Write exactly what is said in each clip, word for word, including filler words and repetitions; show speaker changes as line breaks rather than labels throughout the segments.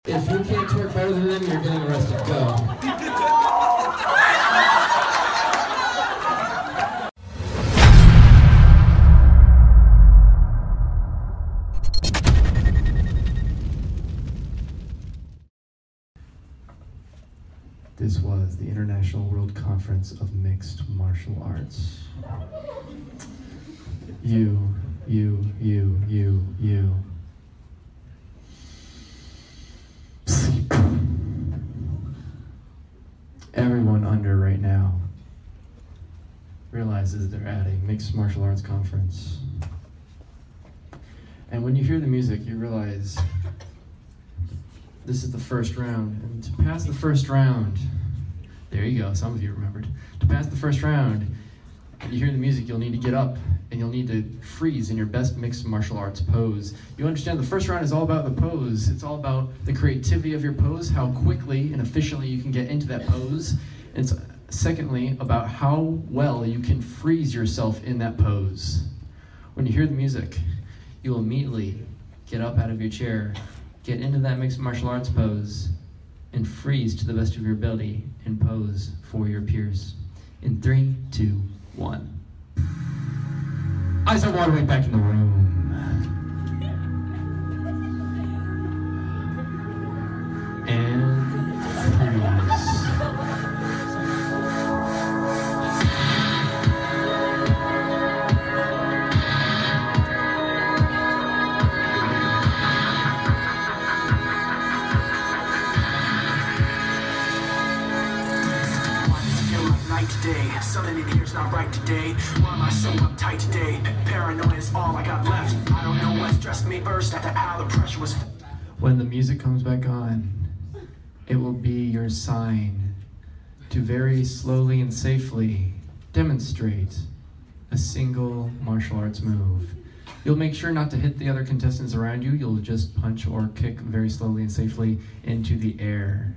If you can't twerk better than them, you're getting arrested. Go. This was the International World Conference of Mixed Martial Arts. You, you, you, you, you. Sleep. Everyone under right now realizes they're at a mixed martial arts conference. And when you hear the music, you realize this is the first round. And to pass the first round, there you go, some of you remembered. To pass the first round, when you hear the music, you'll need to get up and you'll need to freeze in your best mixed martial arts pose. You understand the first round is all about the pose. It's all about the creativity of your pose, how quickly and efficiently you can get into that pose. And it's secondly about how well you can freeze yourself in that pose. When you hear the music, you will immediately get up out of your chair, get into that mixed martial arts pose, and freeze to the best of your ability and pose for your peers. In three, two, one. Eyes on water, way back in the room. And freeze.
Today, something in here's not right today. Why am I so uptight today? Paranoia is all I got left. I don't know what stressed me first after how the pressure was.
When the music comes back on, it will be your sign to very slowly and safely demonstrate a single martial arts move. You'll make sure not to hit the other contestants around you. You'll just punch or kick very slowly and safely into the air.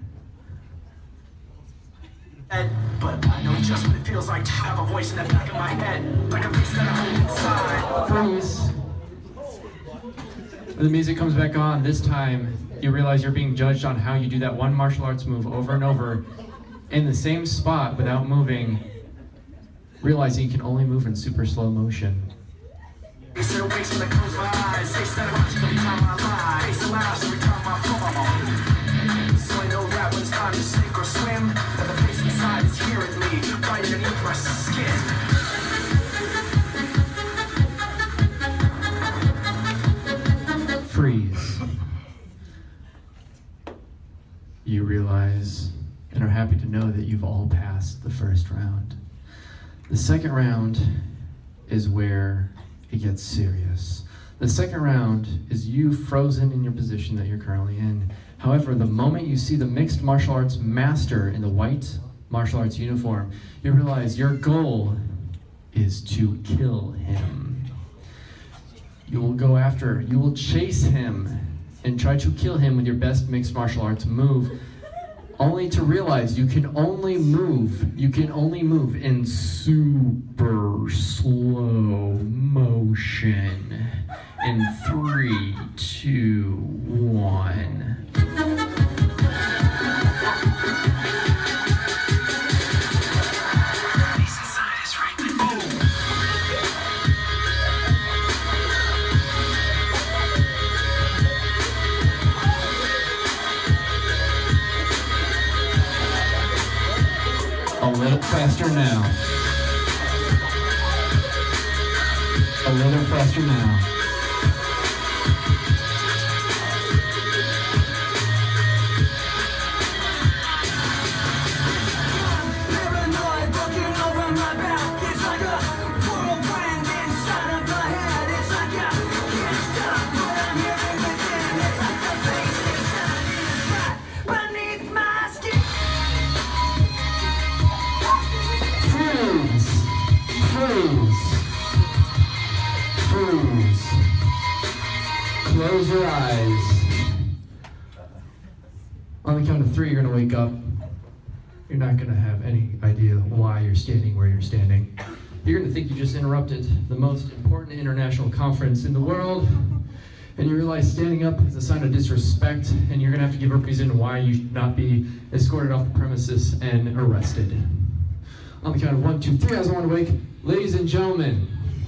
But I know just what it feels like to have a voice in the back of my head, like a voice that I hold inside.
Freeze. When the music comes back on, this time you realize you're being judged on how you do that one martial arts move over and over in the same spot without moving, realizing you can only move in super slow motion.
They sit awake when I close my eyes. They stand watching every time I lie. They laughs every time I fall. So I know that when it's time to sink or swim, that the face inside is hearing me, right underneath my skin.
Freeze. You realize and are happy to know that you've all passed the first round. The second round is where it gets serious. The second round is you frozen in your position that you're currently in. However, the moment you see the mixed martial arts master in the white martial arts uniform, you realize your goal is to kill him. You will go after, you will chase him and try to kill him with your best mixed martial arts move, only to realize you can only move, you can only move in super slow motion. In three, two, one. A little faster now. A little faster now. Close your eyes. On the count of three, you're going to wake up. You're not going to have any idea why you're standing where you're standing. You're going to think you just interrupted the most important international conference in the world. And you realize standing up is a sign of disrespect, and you're gonna have to give a reason why you should not be escorted off the premises and arrested. On the count of one, two, three, as I want to wake, ladies and gentlemen,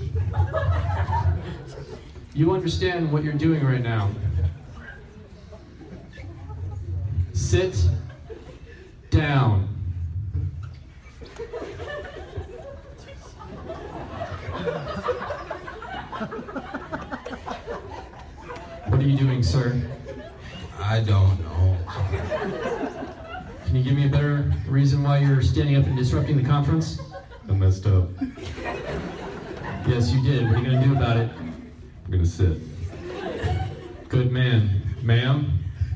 you understand what you're doing right now. Sit down. What are you doing, sir?
I don't know.
Can you give me a better reason why you're standing up and disrupting the conference?
I messed up.
Yes, you did. What are you going to do about it?
I'm gonna sit.
Good man. Ma'am?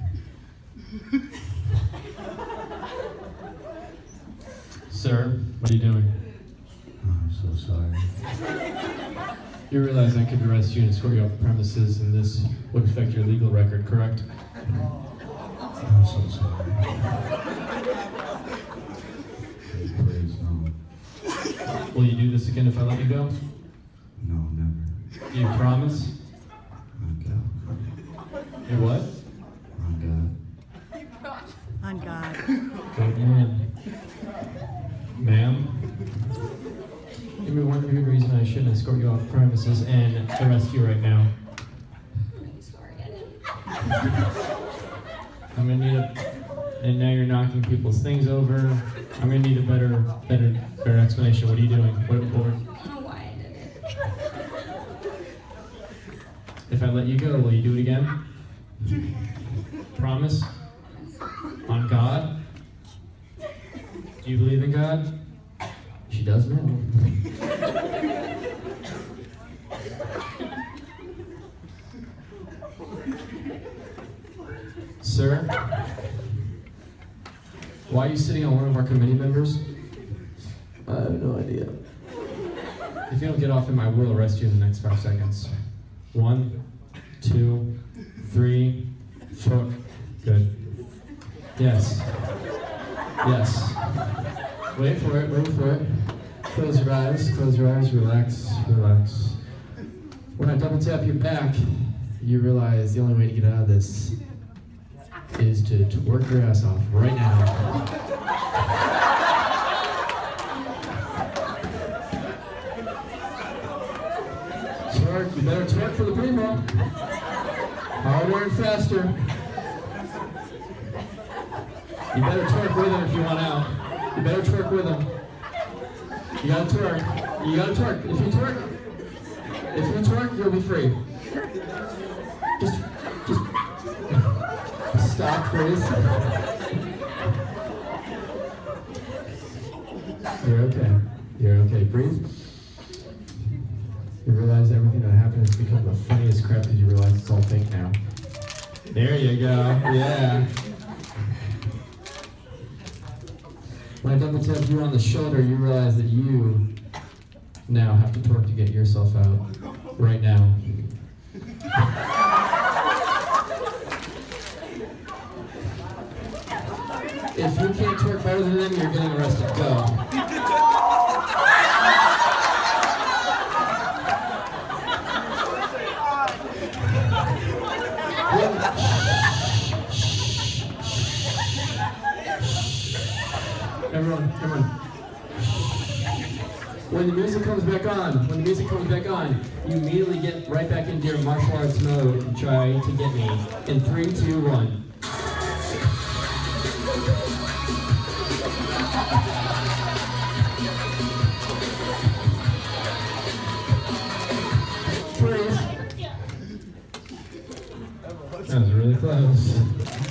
Sir, what are you doing?
Oh, I'm so sorry.
You realize I could arrest you and escort you off the premises, and this would affect your legal record, correct?
I'm so sorry. Please, no.
Will you do this again if I let you go?
No, never.
Do you promise?
On God.
You what?
On God.
On God.
Good man. Ma'am? Give me one good reason I shouldn't escort you off the premises and arrest you right now. I'm gonna need a, and now you're knocking people's things over. I'm gonna need a better, better, better explanation. What are you doing? What, what,
I don't know why I did it.
if I let you go, will you do it again? Promise? On God? Do you believe in God? She does now. Sir, why are you sitting on one of our committee members? I have no idea. If you don't get off him, I will arrest you in the next five seconds. One, two, three, four. Good. Yes. Yes. Wait for it, wait for it. Close your eyes, close your eyes, relax, relax. When I double tap your back, you realize the only way to get out of this is to, to work your ass off right now. Twerk, you better twerk for the primo. Harder and faster. You better twerk with him if you want out. You better twerk with him. You gotta twerk. You gotta twerk. If you twerk, if you twerk, you'll be free. Just, just stop, please. You're okay. You're okay. Breathe. You realize everything that happened has become the funniest crap because you realize it's all fake now. There you go. Yeah. When I double tap you on the shoulder, you realize that you now have to twerk to get yourself out. Right now. If you can't twerk better than them, you're getting arrested. Go. Everyone, everyone. When the music comes back on, when the music comes back on, you immediately get right back into your martial arts mode and try to get me. In three, two, one. Freeze. That was really close.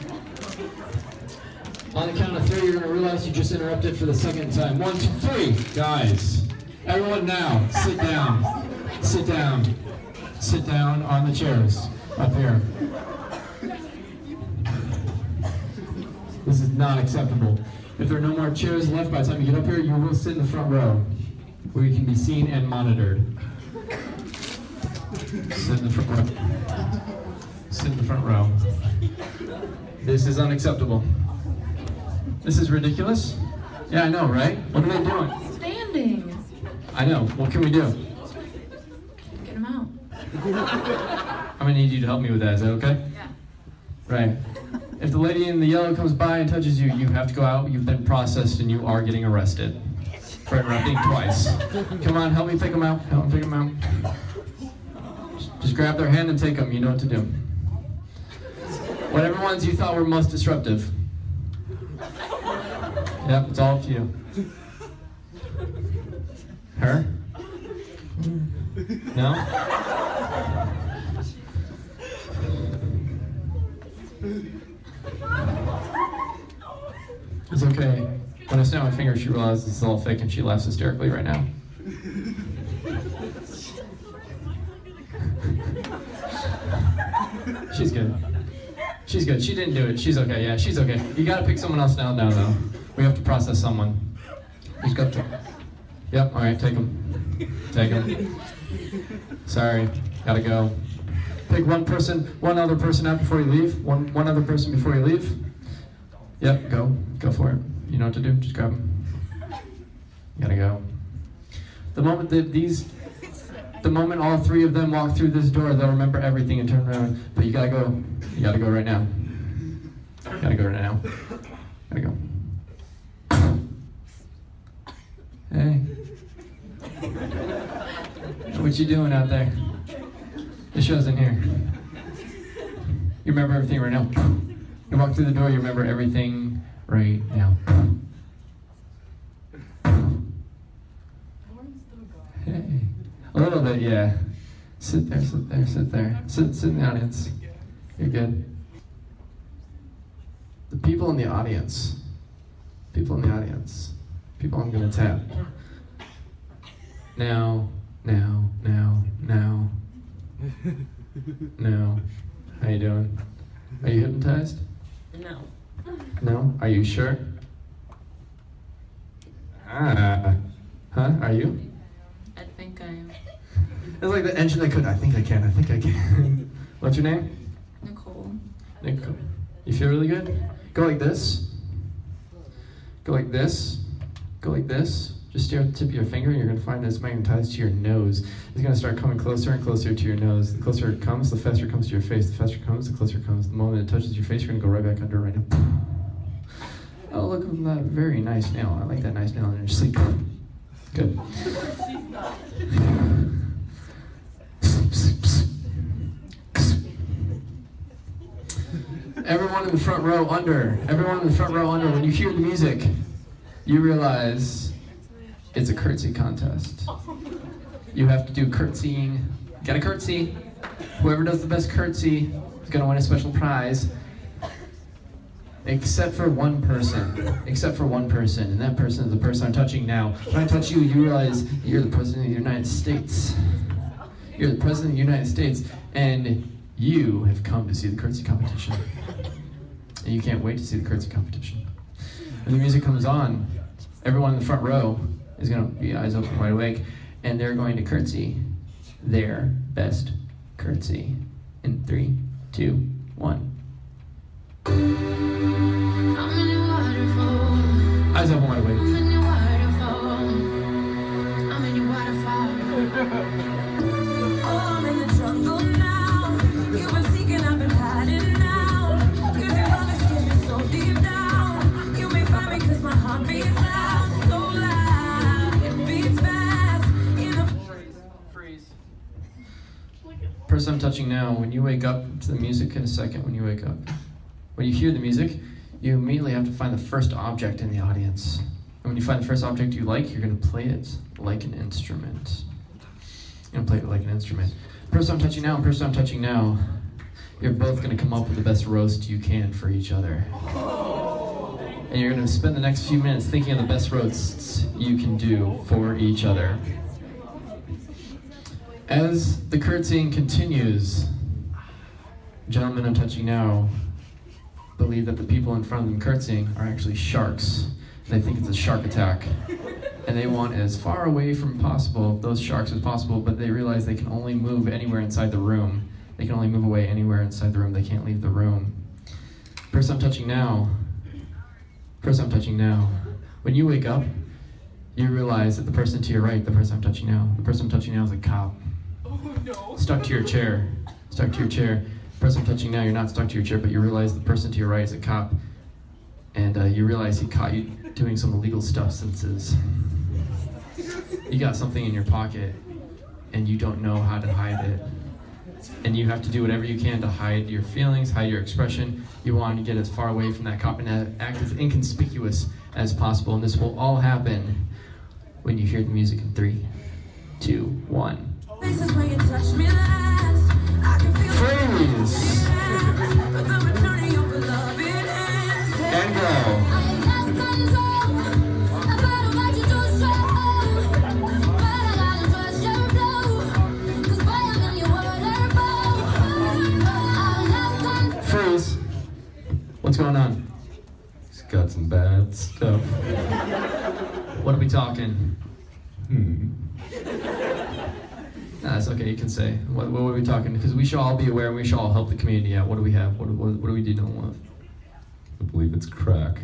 On the count of three, you're going to realize you just interrupted for the second time. One, two, three. Guys, everyone now, sit down. Sit down. Sit down on the chairs up here. This is not acceptable. If there are no more chairs left by the time you get up here, you will sit in the front row, where you can be seen and monitored. Sit in the front row. Sit in the front row. This is unacceptable. This is ridiculous. Yeah, I know, right? What are they doing?
Standing.
I know. What can we do?
Get him out.
I'm gonna need you to help me with that. Is that okay?
Yeah.
Right. If the lady in the yellow comes by and touches you, you have to go out. You've been processed and you are getting arrested for interrupting twice. Come on, help me pick them out. Help me pick them out. Just grab their hand and take them. You know what to do. Whatever ones you thought were most disruptive. Yep, it's all up to you. Her? No? It's okay. When I snap my finger, she realizes it's all fake and she laughs hysterically right now. She's good. She's good. She didn't do it. She's okay. Yeah, she's okay. You gotta pick someone else now, now though. We have to process someone. Who's got to? Yep, alright, take him. Take him. Sorry, gotta go. Pick one person, one other person out before you leave. One one other person before you leave. Yep, go. Go for it. You know what to do, just grab him. Gotta go. The moment that these, the moment all three of them walk through this door, they'll remember everything and turn around. But you gotta go. You gotta go right now. You gotta go right now. Gotta go. Hey. What you doing out there? The show's in here. You remember everything right now. You walk through the door, you remember everything right now. Hey. A little bit, yeah. Sit there, sit there, sit there. Sit, sit in the audience. You're good. The people in the audience. People in the audience. People I'm gonna tap. Now, now, now, now. Now. How you doing? Are you hypnotized?
No.
No? Are you sure? Ah. Huh? Are you?
I think I am.
It's like the engine that could. I think I can. I think I can. What's your name?
Nicole.
Nicole. You feel really good? Go like this. Go like this. Go like this. Just stare at the tip of your finger and you're going to find that it's magnetized to your nose. It's going to start coming closer and closer to your nose. The closer it comes, the faster it comes to your face. The faster it comes, the closer it comes. The moment it touches your face, you're going to go right back under right now. Oh, look at that very nice nail. I like that nice nail in your sleep. Good. Everyone in the front row under. Everyone in the front row under. When you hear the music, you realize it's a curtsy contest. You have to do curtsying. Got a curtsy. Whoever does the best curtsy is going to win a special prize. Except for one person. Except for one person. And that person is the person I'm touching now. When I touch you, you realize you're the President of the United States. You're the President of the United States. And you have come to see the curtsy competition. And you can't wait to see the curtsy competition. When the music comes on, everyone in the front row is going to be eyes open, wide awake, and they're going to curtsy their best curtsy. In three, two, one. Eyes open, wide awake. Person I'm touching now, when you wake up to the music in a second, when you wake up, when you hear the music, you immediately have to find the first object in the audience. And when you find the first object you like, you're going to play it like an instrument. You're going to play it like an instrument. Person I'm touching now and person I'm touching now, you're both going to come up with the best roast you can for each other. And you're going to spend the next few minutes thinking of the best roasts you can do for each other. As the curtsying continues, gentlemen I'm touching now believe that the people in front of them curtsying are actually sharks. They think it's a shark attack. And they want as far away from possible, those sharks as possible, but they realize they can only move anywhere inside the room. They can only move away anywhere inside the room. They can't leave the room. Person I'm touching now, person I'm touching now, when you wake up, you realize that the person to your right, the person I'm touching now, the person I'm touching now is a cop.
Oh no.
Stuck to your chair. Stuck stuck to your chair. The person I'm touching now, you're not stuck to your chair, but you realize the person to your right is a cop, and uh, you realize he caught you doing some illegal substances. You got something in your pocket, and you don't know how to hide it. And you have to do whatever you can to hide your feelings, hide your expression. You want to get as far away from that cop and act as inconspicuous as possible. And this will all happen when you hear the music in three, two, one.
This is where you touch me last. I can feel
Freeze!
but the return of your beloved hands.
And go. Freeze. What's going on?
He's got some bad stuff.
What are we talking?
Hmm.
Nah, that's okay, you can say. What, what are we talking? Because we should all be aware and we should all help the community out. What do we have? What, what, what do we do dealing with?
I believe it's crack.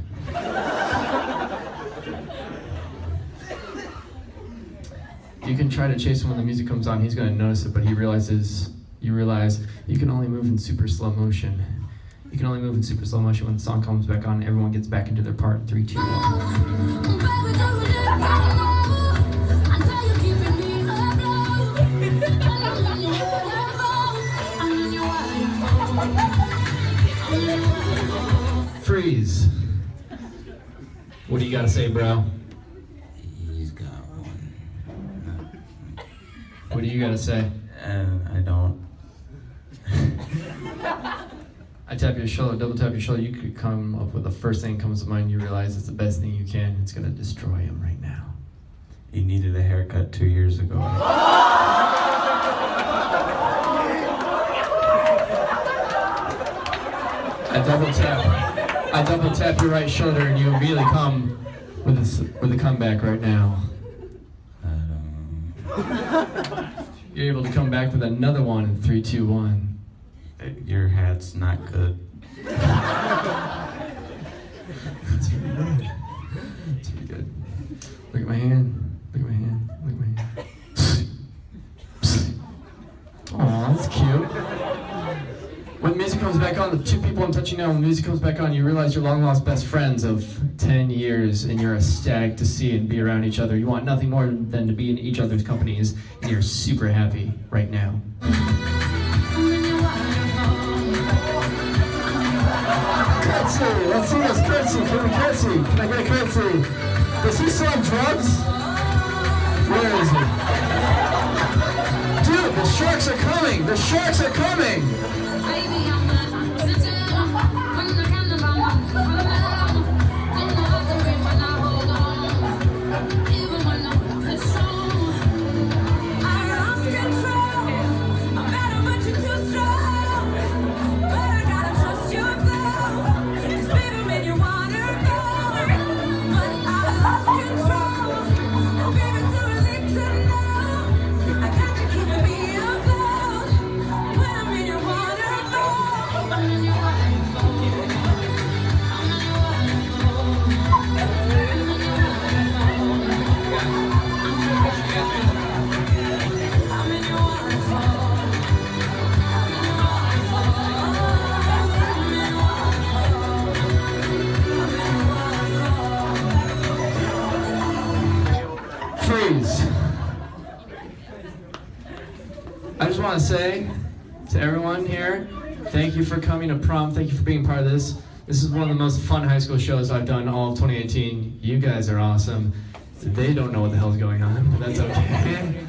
You can try to chase him when the music comes on, he's going to notice it, but he realizes, you realize you can only move in super slow motion. You can only move in super slow motion when the song comes back on, everyone gets back into their part. Three, two, one. Freeze. What do you got to say, bro?
He's got one.
What do you got to say?
And I don't.
I tap your shoulder, double tap your shoulder, you could come up with the first thing that comes to mind, you realize it's the best thing you can, it's gonna destroy him right now.
He needed a haircut two years ago.
I double tap, I double tap your right shoulder and you immediately come with a, with a comeback right now.
I don't.
You're able to come back with another one in three, two, one.
Your hat's not good.
That's pretty good. That's pretty good. Look at my hand. Look at my hand. Look at my hand. Aw, that's cute. When the music comes back on, the two people I'm touching now, when the music comes back on, you realize you're long lost best friends of ten years and you're ecstatic to see and be around each other. You want nothing more than to be in each other's companies and you're super happy right now. Curtsy! Let's see this curtsy. Can we curtsy? Can I get a curtsy? Does he still have drugs? Where is he? Dude, the sharks are coming! The sharks are coming! I just want to say to everyone here, thank you for coming to prom. Thank you for being part of this. This is one of the most fun high school shows I've done all of twenty eighteen. You guys are awesome. They don't know what the hell's going on, but that's okay.